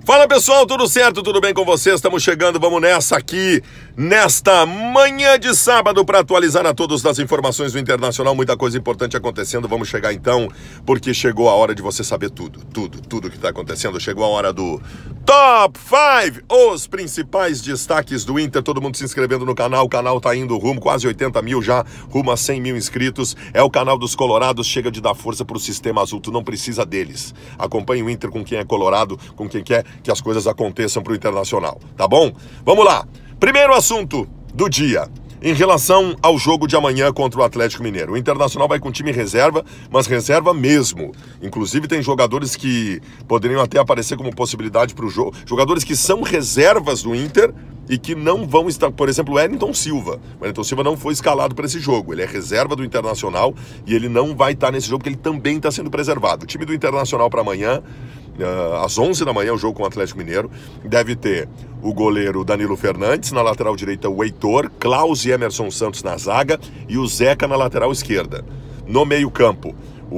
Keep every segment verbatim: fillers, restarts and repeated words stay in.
Fala pessoal, tudo certo? Tudo bem com vocês? Estamos chegando, vamos nessa aqui, nesta manhã de sábado para atualizar a todos das informações do Internacional, muita coisa importante acontecendo, vamos chegar então, porque chegou a hora de você saber tudo, tudo, tudo que está acontecendo, chegou a hora do Top cinco, os principais destaques do Inter, todo mundo se inscrevendo no canal, o canal tá indo rumo, quase oitenta mil já, rumo a cem mil inscritos, é o canal dos colorados, chega de dar força pro sistema azul, tu não precisa deles, acompanhe o Inter com quem é colorado, com quem quer que as coisas aconteçam pro Internacional, tá bom? Vamos lá, primeiro assunto do dia, em relação ao jogo de amanhã contra o Atlético Mineiro. O Internacional vai com time reserva, mas reserva mesmo. Inclusive tem jogadores que poderiam até aparecer como possibilidade para o jogo. Jogadores que são reservas do Inter e que não vão estar, por exemplo, o Wellington Silva. O Wellington Silva não foi escalado para esse jogo. Ele é reserva do Internacional e ele não vai estar nesse jogo porque ele também está sendo preservado. O time do Internacional para amanhã, Uh, às onze da manhã, o jogo com o Atlético Mineiro, deve ter o goleiro Danilo Fernandes, na lateral direita o Heitor, Klaus e Emerson Santos na zaga e o Zeca na lateral esquerda. No meio campo,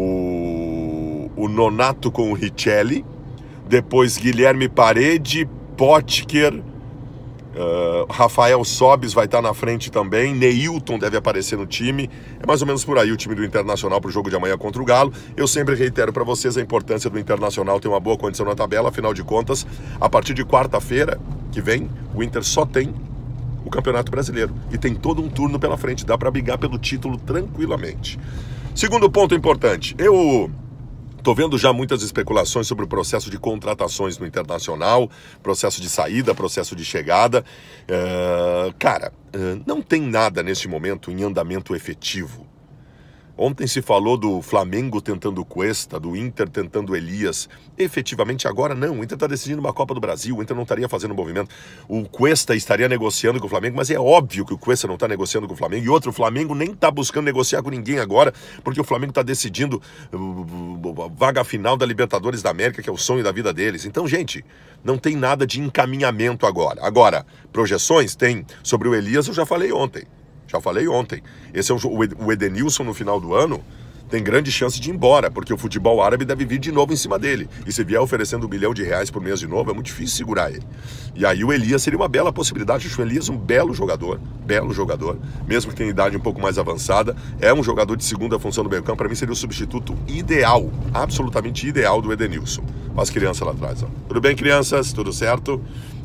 o, o Nonato com o Richelli, depois Guilherme Parede, Potker, Uh, Rafael Sobis vai estar na frente também, Neilton deve aparecer no time, é mais ou menos por aí o time do Internacional para o jogo de amanhã contra o Galo. Eu sempre reitero para vocês a importância do Internacional ter uma boa condição na tabela, afinal de contas, a partir de quarta-feira que vem, o Inter só tem o Campeonato Brasileiro e tem todo um turno pela frente, dá para brigar pelo título tranquilamente. Segundo ponto importante, eu estou vendo já muitas especulações sobre o processo de contratações no Internacional, processo de saída, processo de chegada. Uh, cara, uh, não tem nada neste momento em andamento efetivo. Ontem se falou do Flamengo tentando Cuesta, do Inter tentando Elias. Efetivamente agora não, o Inter está decidindo uma Copa do Brasil, o Inter não estaria fazendo movimento. O Cuesta estaria negociando com o Flamengo, mas é óbvio que o Cuesta não está negociando com o Flamengo. E outro, o Flamengo nem está buscando negociar com ninguém agora, porque o Flamengo está decidindo a vaga final da Libertadores da América, que é o sonho da vida deles. Então, gente, não tem nada de encaminhamento agora. Agora, projeções tem sobre o Elias, eu já falei ontem. Já falei ontem, esse é o Edenilson no final do ano, tem grande chance de ir embora, porque o futebol árabe deve vir de novo em cima dele. E se vier oferecendo um bilhão de reais por mês de novo, é muito difícil segurar ele. E aí o Elias seria uma bela possibilidade. Acho o Elias um belo jogador, belo jogador, mesmo que tenha idade um pouco mais avançada, é um jogador de segunda função do meio campo, para mim seria o substituto ideal, absolutamente ideal do Edenilson. Olha as crianças lá atrás, ó. Tudo bem, crianças? Tudo certo?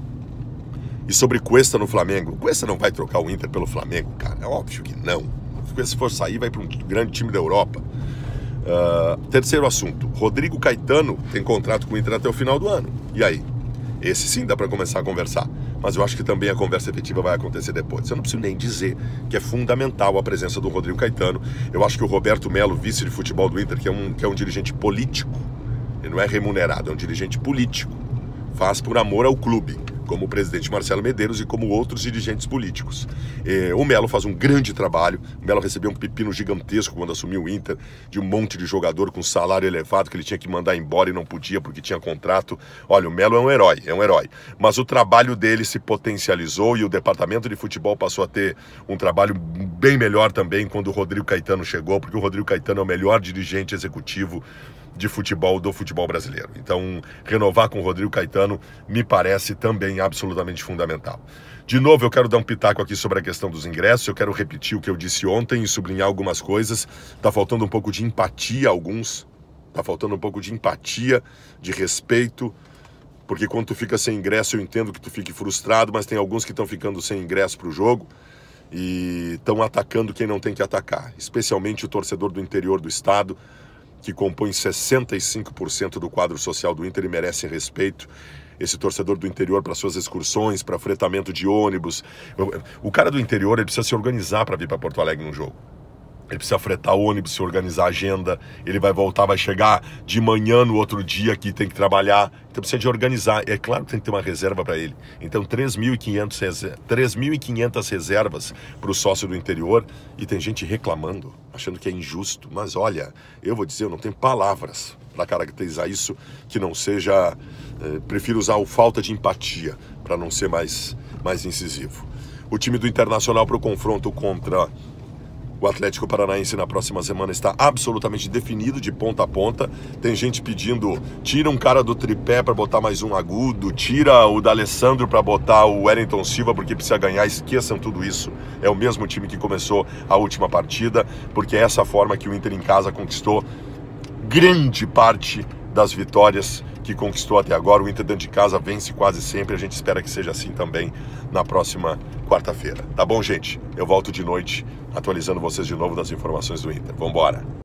E sobre Cuesta no Flamengo, o Cuesta não vai trocar o Inter pelo Flamengo, cara, é óbvio que não. O Cuesta, se for sair, vai para um grande time da Europa. Uh, terceiro assunto, Rodrigo Caetano tem contrato com o Inter até o final do ano. E aí? Esse sim dá para começar a conversar, mas eu acho que também a conversa efetiva vai acontecer depois. Eu não preciso nem dizer que é fundamental a presença do Rodrigo Caetano. Eu acho que o Roberto Melo, vice de futebol do Inter, que é um, que é um dirigente político, ele não é remunerado, é um dirigente político, faz por amor ao clube, como o presidente Marcelo Medeiros e como outros dirigentes políticos. Eh, o Melo faz um grande trabalho, o Melo recebeu um pepino gigantesco quando assumiu o Inter, de um monte de jogador com salário elevado que ele tinha que mandar embora e não podia porque tinha contrato. Olha, o Melo é um herói, é um herói. Mas o trabalho dele se potencializou e o departamento de futebol passou a ter um trabalho bem melhor também quando o Rodrigo Caetano chegou, porque o Rodrigo Caetano é o melhor dirigente executivo de futebol do futebol brasileiro. Então, renovar com o Rodrigo Caetano me parece também absolutamente fundamental. De novo, eu quero dar um pitaco aqui sobre a questão dos ingressos, eu quero repetir o que eu disse ontem e sublinhar algumas coisas. Tá faltando um pouco de empatia a alguns, tá faltando um pouco de empatia, de respeito, porque quando tu fica sem ingresso eu entendo que tu fique frustrado, mas tem alguns que estão ficando sem ingresso para o jogo e estão atacando quem não tem que atacar, especialmente o torcedor do interior do estado, que compõe sessenta e cinco por cento do quadro social do Inter e merece respeito. Esse torcedor do interior para suas excursões, para fretamento de ônibus. O cara do interior ele precisa se organizar para vir para Porto Alegre num jogo. Ele precisa fretar ônibus, se organizar a agenda, ele vai voltar, vai chegar de manhã no outro dia que tem que trabalhar, então precisa de organizar. É claro que tem que ter uma reserva para ele. Então três mil e quinhentas reservas para o sócio do interior e tem gente reclamando, achando que é injusto. Mas olha, eu vou dizer, eu não tenho palavras para caracterizar isso que não seja... Eh, prefiro usar o falta de empatia para não ser mais, mais incisivo. O time do Internacional para o confronto contra O Atlético Paranaense na próxima semana está absolutamente definido de ponta a ponta. Tem gente pedindo, tira um cara do tripé para botar mais um agudo, tira o D'Alessandro para botar o Wellington Silva porque precisa ganhar. Esqueçam tudo isso. É o mesmo time que começou a última partida, porque é essa forma que o Inter em casa conquistou grande parte das vitórias que conquistou até agora. O Inter dentro de casa vence quase sempre. A gente espera que seja assim também na próxima quarta-feira. Tá bom, gente? Eu volto de noite atualizando vocês de novo das informações do Inter. Vambora!